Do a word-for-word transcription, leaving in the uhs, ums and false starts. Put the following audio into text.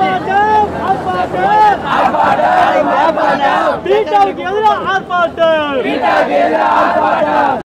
ஆர்ப்பாட்டம் ஆர்ப்பாட்டம் ஆர்ப்பாட்டம் பீட்டாவுக்கு எதிராக ஆர்ப்பாட்டம் பீட்டாவுக்கு எதிராக ஆர்ப்பாட்டம்